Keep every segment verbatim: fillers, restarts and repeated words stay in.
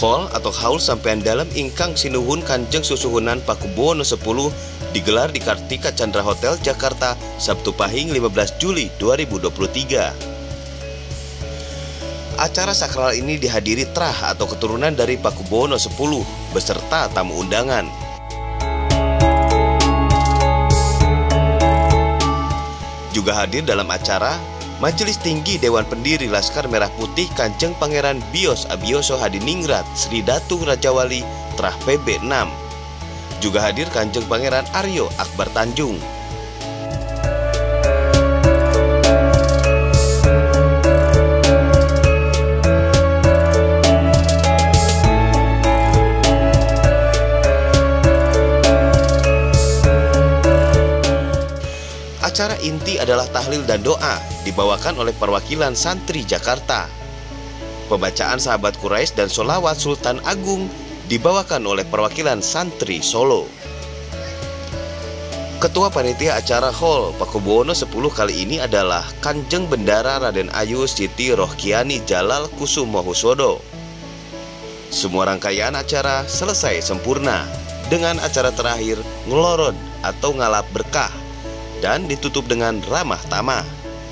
Hall atau haul sampean dalam ingkang sinuhun Kanjeng Susuhunan Pakubuwono sepuluh digelar di Kartika Chandra Hotel, Jakarta, Sabtu Pahing lima belas Juli dua ribu dua puluh tiga. Acara sakral ini dihadiri trah atau keturunan dari Pakubuwono sepuluh beserta tamu undangan. Juga hadir dalam acara Majelis Tinggi Dewan Pendiri Laskar Merah Putih Kanjeng Pangeran Bios Abioso Hadiningrat Sri Datung Rajawali Trah P B enam. Juga hadir Kanjeng Pangeran Aryo Akbar Tanjung. Acara inti adalah tahlil dan doa dibawakan oleh perwakilan santri Jakarta. Pembacaan sahabat Quraisy dan sholawat Sultan Agung dibawakan oleh perwakilan santri Solo. Ketua panitia acara Hall Pakubuwono sepuluh kali ini adalah Kanjeng Bendara Raden Ayu Siti Rohkiani Jalal Kusumo Husodo. Semua rangkaian acara selesai sempurna dengan acara terakhir ngeloron atau ngalap berkah dan ditutup dengan ramah tamah.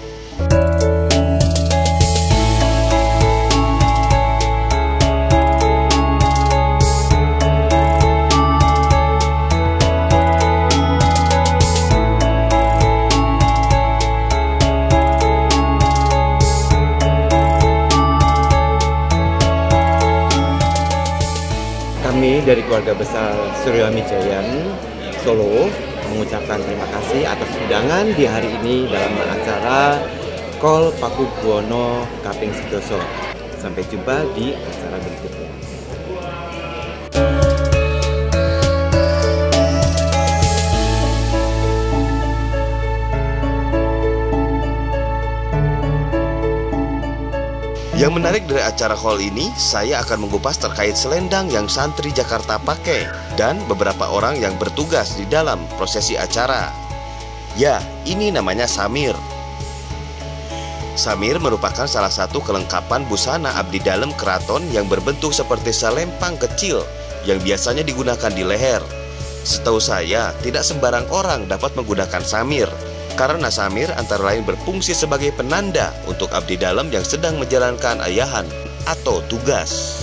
Kami dari keluarga besar Suryo Amijayan Solo mengucapkan terima kasih atas undangan di hari ini dalam acara Kol Pakubuwono Kaping Sedoso. Sampai jumpa di acara berikutnya. Yang menarik dari acara hall ini, saya akan mengupas terkait selendang yang santri Jakarta pakai dan beberapa orang yang bertugas di dalam prosesi acara. Ya, ini namanya samir. Samir merupakan salah satu kelengkapan busana abdi dalam keraton yang berbentuk seperti selempang kecil yang biasanya digunakan di leher. Setahu saya, tidak sembarang orang dapat menggunakan samir, karena samir antara lain berfungsi sebagai penanda untuk abdi dalam yang sedang menjalankan ayahan atau tugas.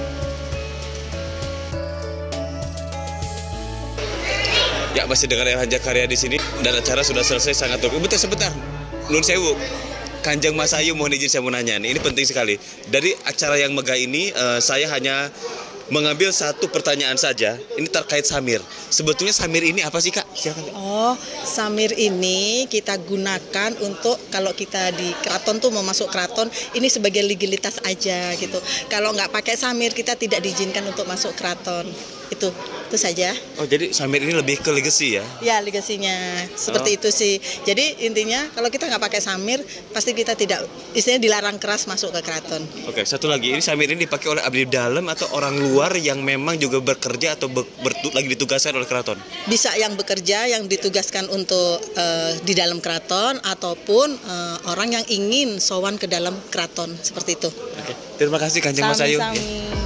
Ya, masih dengan Raja Karya di sini dan acara sudah selesai sangat terus. Bentar sebentar, Nun Sewu, Kanjeng Mas Ayu, mohon izin saya mau nanya nih, ini penting sekali. Dari acara yang megah ini, uh, saya hanya mengambil satu pertanyaan saja. Ini terkait samir. Sebetulnya samir ini apa sih, Kak? Silakan. Oh, samir ini kita gunakan untuk kalau kita di keraton tuh mau masuk keraton, ini sebagai legalitas aja gitu. Kalau nggak pakai samir kita tidak diizinkan untuk masuk keraton. Itu, itu saja. Oh, jadi samir ini lebih ke legacy ya? Ya, legasinya seperti oh. itu sih. Jadi intinya kalau kita nggak pakai samir, pasti kita tidak, istilahnya dilarang keras masuk ke keraton. Oke, satu lagi, ini samir ini dipakai oleh abdi dalam atau orang luar yang memang juga bekerja atau ber, ber, lagi ditugaskan oleh keraton? Bisa yang bekerja, yang ditugaskan untuk uh, di dalam keraton, ataupun uh, orang yang ingin sowan ke dalam keraton, seperti itu. Oke, terima kasih Kanjeng Mas Ayu. Sami-sami.